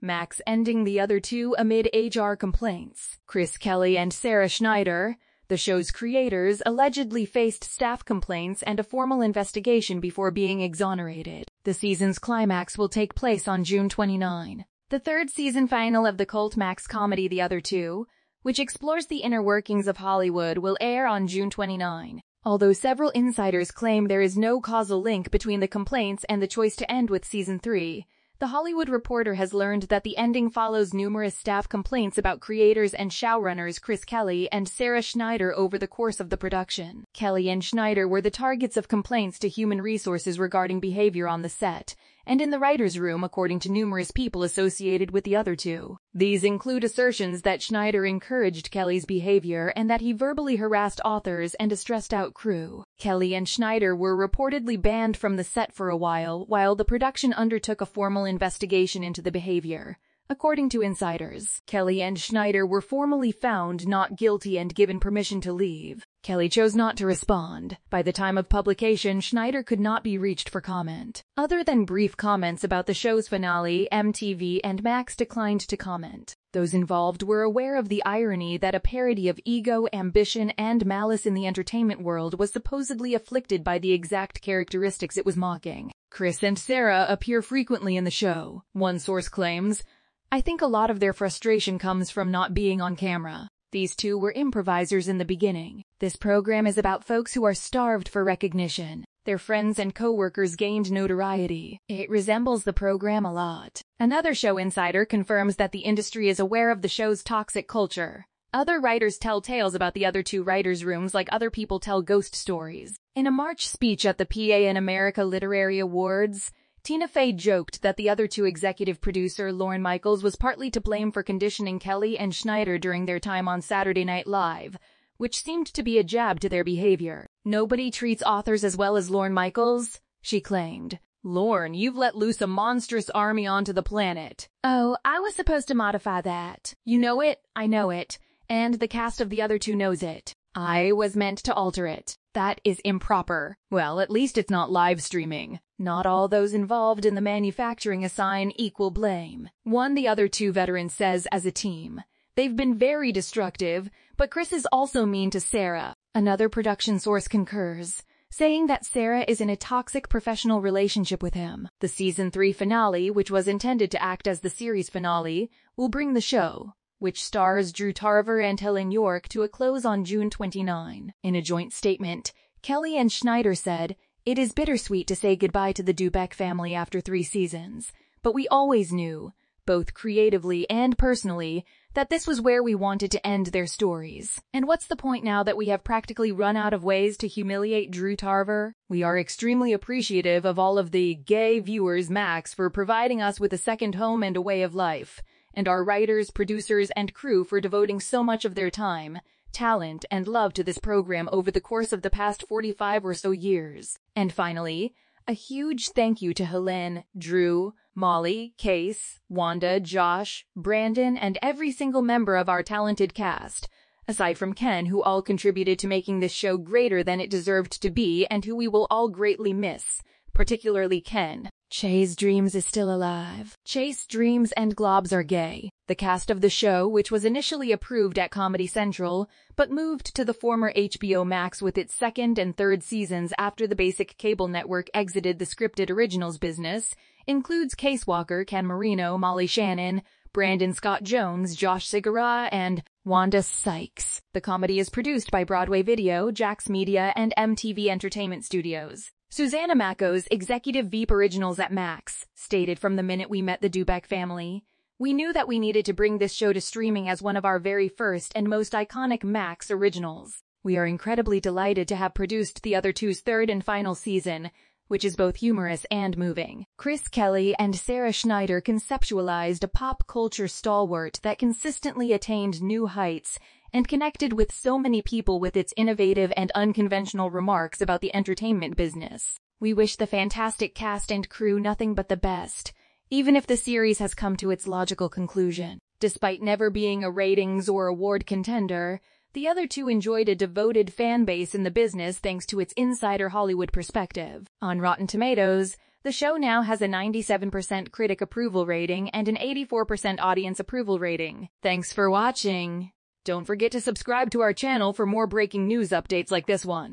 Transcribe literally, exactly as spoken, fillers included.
Max ending the other two amid H R complaints. Chris Kelly and Sarah Schneider, the show's creators, allegedly faced staff complaints and a formal investigation before being exonerated. The season's climax will take place on June twenty-ninth. The third season final of the cult Max comedy The Other Two, which explores the inner workings of Hollywood, will air on June twenty-ninth. Although several insiders claim there is no causal link between the complaints and the choice to end with Season three, The Hollywood Reporter has learned that the ending follows numerous staff complaints about creators and showrunners Chris Kelly and Sarah Schneider over the course of the production. Kelly and Schneider were the targets of complaints to human resources regarding behavior on the set and in the writer's room, according to numerous people associated with the other two. These include assertions that Schneider encouraged Kelly's behavior and that he verbally harassed authors and a stressed-out crew. Kelly and Schneider were reportedly banned from the set for a while, while the production undertook a formal investigation into the behavior. According to insiders, Kelly and Schneider were formally found not guilty and given permission to leave. Kelly chose not to respond. By the time of publication, Schneider could not be reached for comment. Other than brief comments about the show's finale, M T V and Max declined to comment. Those involved were aware of the irony that a parody of ego, ambition, and malice in the entertainment world was supposedly afflicted by the exact characteristics it was mocking. Chris and Sarah appear frequently in the show. One source claims, "I think a lot of their frustration comes from not being on camera. These two were improvisers in the beginning. This program is about folks who are starved for recognition. Their friends and co-workers gained notoriety. It resembles the program a lot." Another show insider confirms that the industry is aware of the show's toxic culture. Other writers tell tales about the other two writers' rooms like other people tell ghost stories. In a March speech at the P A N America Literary Awards, Tina Fey joked that the other two executive producer, Lorne Michaels, was partly to blame for conditioning Kelly and Schneider during their time on Saturday Night Live, which seemed to be a jab to their behavior. "Nobody treats authors as well as Lorne Michaels," she claimed. "Lorne, you've let loose a monstrous army onto the planet." "Oh, I was supposed to modify that. You know it, I know it, and the cast of the other two knows it. I was meant to alter it. That is improper." Well, at least it's not live streaming. Not all those involved in the manufacturing assign equal blame. One the other two veterans says as a team, "They've been very destructive, but Chris is also mean to Sarah." Another production source concurs, saying that Sarah is in a toxic professional relationship with him. The season three finale, which was intended to act as the series finale, will bring the show, which stars Drew Tarver and Helen York, to a close on June twenty-ninth. In a joint statement, Kelly and Schneider said, "It is bittersweet to say goodbye to the Dubeck family after three seasons, but we always knew, both creatively and personally, that this was where we wanted to end their stories. And what's the point now that we have practically run out of ways to humiliate Drew Tarver? We are extremely appreciative of all of the gay viewers Max for providing us with a second home and a way of life, and our writers, producers, and crew for devoting so much of their time, talent, and love to this program over the course of the past forty-five or so years." And finally, a huge thank you to Helene, Drew, Molly, Case, Wanda, Josh, Brandon, and every single member of our talented cast, aside from Ken, who all contributed to making this show greater than it deserved to be and who we will all greatly miss, particularly Ken. Chase Dreams is still alive. Chase Dreams and Globs are gay. The cast of the show, which was initially approved at Comedy Central, but moved to the former H B O Max with its second and third seasons after the basic cable network exited the scripted originals business, includes Case Walker, Ken Marino, Molly Shannon, Brandon Scott Jones, Josh Segura, and Wanda Sykes. The comedy is produced by Broadway Video, Jax Media, and M T V Entertainment Studios. Susanna Makos, executive V P Originals at Max, stated, "From the minute we met the Dubeck family, we knew that we needed to bring this show to streaming as one of our very first and most iconic Max originals. We are incredibly delighted to have produced the other two's third and final season, which is both humorous and moving." Chris Kelly and Sarah Schneider conceptualized a pop culture stalwart that consistently attained new heights and connected with so many people with its innovative and unconventional remarks about the entertainment business. We wish the fantastic cast and crew nothing but the best, even if the series has come to its logical conclusion. Despite never being a ratings or award contender, the other two enjoyed a devoted fan base in the business thanks to its insider Hollywood perspective. On Rotten Tomatoes, The show now has a ninety-seven percent critic approval rating and an eighty-four percent audience approval rating. Thanks for watching. Don't forget to subscribe to our channel for more breaking news updates like this one.